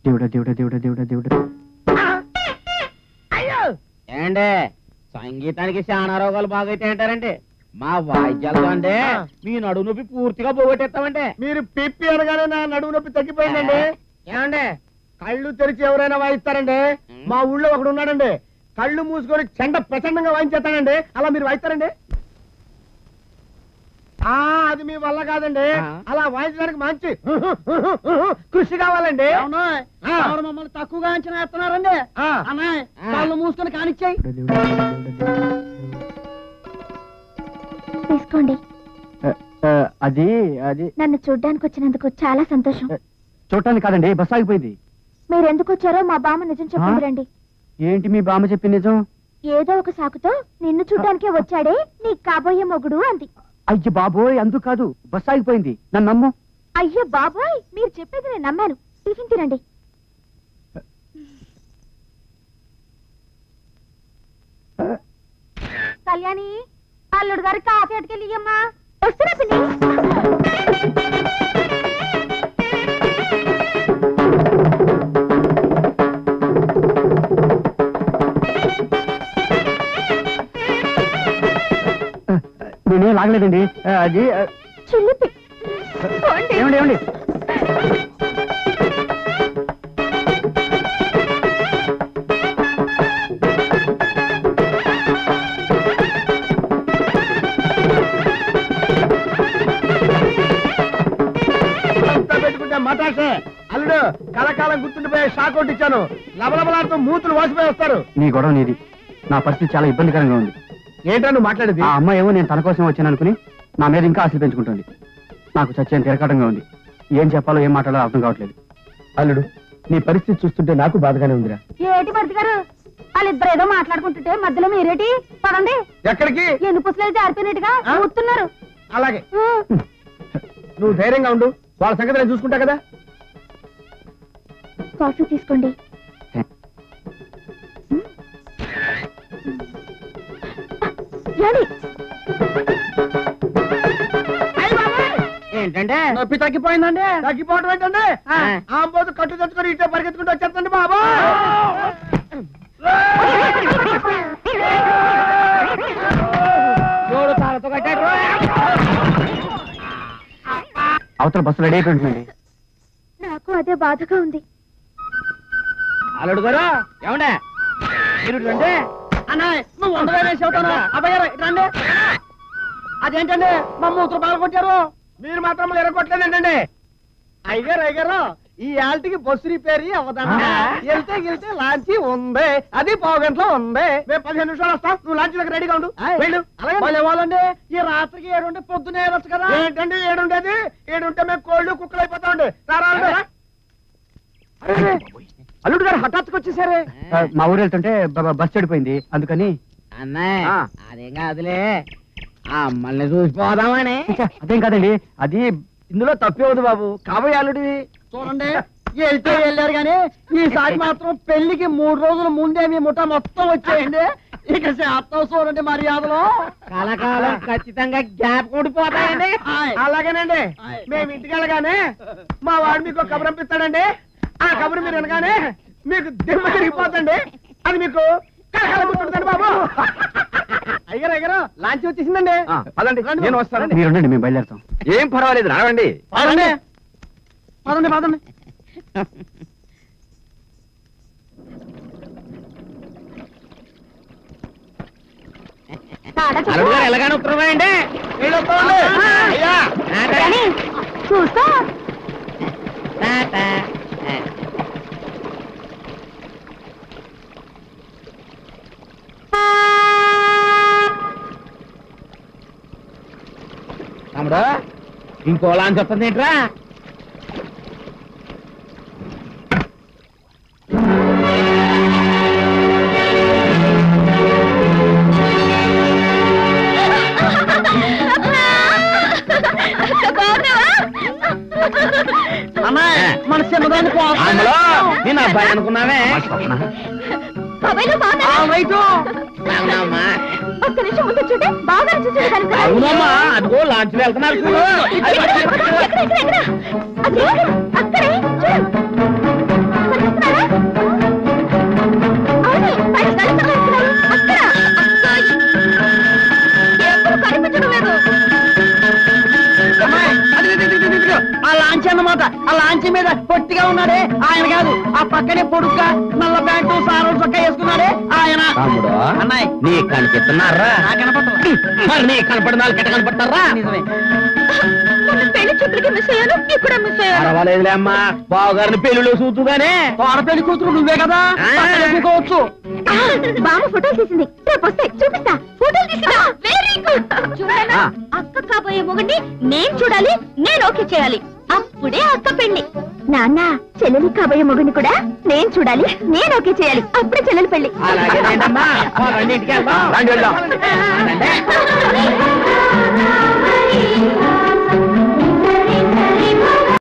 దేవుడా దేవుడా దేవుడా దేవుడా దేవుడా. అయ్యో ఏండే సంగీతానికి చాలా రోగాలు బాగైతే అంటారండి. మా వాయిద్యాలతో అంటే మీ నడుము నొప్పి పూర్తిగా పోగొట్టేస్తామంటే. మీరు పిప్పి అనగానే నా నడుము నొప్పి తగ్గిపోయిందండి. ఏమండి కళ్ళు తెరిచి ఎవరైనా వాయిస్తారండి? మా ఊళ్ళో ఒకడు ఉన్నాడండి, కళ్ళు మూసుకొని చెండ ప్రచండంగా వాయించేస్తాడండి. అలా మీరు వాయిస్తారండి? అది మీ వల్ల కాదండి. అలా వాయించడానికి మంచి కృషి కావాలండి. మమ్మల్ని తక్కువగా అంచనా వేస్తున్నారండి. అన్నయ్య కళ్ళు మూసుకొని కానిచ్చాయి. తీసుకోండి. అది అది నన్ను చూడ్డానికి వచ్చినందుకు చాలా సంతోషం. చూడటానికి కాదండి, బస్సు ఆగిపోయింది. మీరెందుకు వచ్చారో మా బామ్మ నిజం చెప్పింది రండి. ఏంటి మీ బామ్మ చెప్పి నిజం? ఏదో ఒక సాకుతో నిన్ను చూడ్డానికే వచ్చాడే నీ కాబోయే మొగుడు అంది. అయ్య బాబోయ్, అందుకు కాదు, బస్సు ఆగిపోయింది, నన్ను నమ్ము. అయ్యో బాబోయ్, మీరు చెప్పేది నేను నమ్మాను. టిఫిన్ తినండి. కళ్యాణి, అల్లుడు గారి కాఫీ అటుకెళ్ళియమ్మా. వస్తున్నా పిన్ని. నేనేం లాగలేదండి. అది చిల్లిపి. ఏమండి ఏమండి పెట్టుకుంటే మటాసే అల్లుడు కలకాలం గుర్తుండిపోయే షాక్ ఒకటి ఇచ్చాను. లబలబలాడుతూ మూతులు వాసిపోయి వస్తారు. నీ గొడవ నీది, నా పరిస్థితి చాలా ఇబ్బందికరంగా ఉంది. ఏంటో నువ్వు మాట్లాడేది? ఆ అమ్మాయి ఏమో నేను తన కోసం వచ్చాను అనుకుని నా మీద ఇంకా ఆశలు పెంచుకుంటుంది. నాకు చచ్చేంత తిరగటంగా ఉంది. ఏం చెప్పాలో ఏం మాట్లాడాలో అర్థం కావట్లేదు. అల్లుడు నీ పరిస్థితి చూస్తుంటే నాకు బాధగానే ఉందిరా. ఏటి భర్త గారు, వాళ్ళిద్దరు ఏదో మాట్లాడుకుంటుంటే మధ్యలో మీరేటి? పదండి. ఎక్కడికి? ఎన్ని పుస్తకాలు జారిపోయినట్టుగా కూర్చున్నారు. అలాగే నువ్వు ధైర్యంగా ఉండు, వాళ్ళ సంగతి నేను చూసుకుంటా కదా. కాఫీ తీసుకోండి. ఏంటంటే నొప్పి తగ్గిపోయిందండి. తగ్గిపోవడం ఏంటండి? ఆంబోతు కట్టు తెచ్చుకొని ఇట్టే పరిగెత్తుకుంటూ వచ్చేస్తండి బాబా. అవతల బస్సు రెడీ అయిపోయిందండి. నాకు అదే బాధగా ఉంది. అల్లుడు గారు ఏమండే మీరు రండి. అన్నయ్య నువ్వు వందలే చెబుతాను. అబ్బాయి రండి. అదేంటండి మా మూతులు పాల్గొట్టారు? మీరు మాత్రం ఎరగొట్టలేదండి. అయ్యారు ఈ ఆల్టికి బస్సు రిపేరీ అవదానా? వెళ్తే గెలితే లాంచీ ఉంది, అది పావు గంటలో ఉంది. మేము 15 నిమిషాలు వస్తాం, నువ్వు లాంచీలకు రెడీగా ఉండు. వాళ్ళండి ఈ రాత్రికి 7 ఉంటే పొద్దునే వెళ్ళొచ్చు కదా. ఏంటండి 7 ఉండేది? 7 ఉంటే మేము కోళ్ళు కుక్కలు అయిపోతామండి. అల్లుడు గారు హఠాత్తుగా వచ్చేసారే. మా ఊరు వెళ్తుంటే బస్సు చెడిపోయింది, అందుకని. అన్నయ్య అదేం కాదులే, అమ్మల్ని చూసిపోదామని. అదేం కాదండి, అది ఇందులో తప్పేవద్దు బాబు, కాబోయే అల్లుడివి. చూడండి వెళ్తే వెళ్ళారు కానీ ఈసారి మాత్రం పెళ్లికి 3 రోజుల ముందే మీ ముఠా మొత్తం వచ్చేయండి. ఇక శాతం చూడండి మర్యాదలో. కలకాలం ఖచ్చితంగా గ్యాప్ కూడిపోతాయండి. అలాగేనండి. మేము ఇంటికి వెళ్ళగానే మా వాడు మీకు కబురు పంపిస్తాడండి. ఆ కబురు మీరు అనగానే మీకు దిమ్మ తిరిగిపోతండి. అది మీకు కలకాలం గుర్తుంటుంది బాబు. అయ్యారు లాంచ్ వచ్చేసిందండి. అదండి నేను వస్తాను, మీరు ఉండండి, మేము బయలుదేరుతాం. ఏం పర్వాలేదు, రావండి. పదండి పదండి పదండి. అల్లుడు గారు ఎలాగానే ఉత్తరమండి. చూస్తా. తమ్ముడు ఇంకో లాంచ్ వస్తుంది ఏంట్రా? మన చిన్నదాన్ని నేను అబ్బాయి అనుకున్నావే. ఒక్క నిమిషం ముందు చూడే బాగా అవునమ్మా, అదిగో లాంచ్ వెళ్తున్నారు. అక్కడే పొట్టిగా ఉన్నాడే ఆయన కాదు, ఆ పక్కనే పొడుగ్గా నల్ల ప్యాంటు సారం చొక్కా వేసుకున్నాడే ఆయన. తమ్ముడు అన్నయ్య నీ కనిపిస్తున్నారా? కనపడతా మరి నీ కనపడిన వాళ్ళకి ఎట్ట కనపడతారా? నిజమే. పెళ్లి చూపులకి మిస్ అయ్యాను, ఇప్పుడు మిస్ అయ్యాను. పర్వాలేదులే అమ్మా, బావగారిని పెళ్లిలో చూతుగానే. తోడ పెళ్లి కూతురు నువ్వే కదా, పక్కనేసుకోవచ్చు. బామ్మ ఫోటోలు తీసింది, రేపు వస్తాయి చూపిస్తా. ఫోటోలు తీసిందా? Very good. చూడనా, అక్క కాబోయే మొగుడిని నేను చూడాలి, నేను ఓకే చేయాలి, అప్పుడే అక్క పెళ్లి. నాన్న, చెల్లెలి కాబోయే మొగుడిని కూడా నేను చూడాలి, నేను ఓకే చేయాలి, అప్పుడే చెల్లెలి పెళ్లి. అలాగేనండమ్మా, ఇంటికి వెళ్దాం. రండి వెళ్దాం. రండి.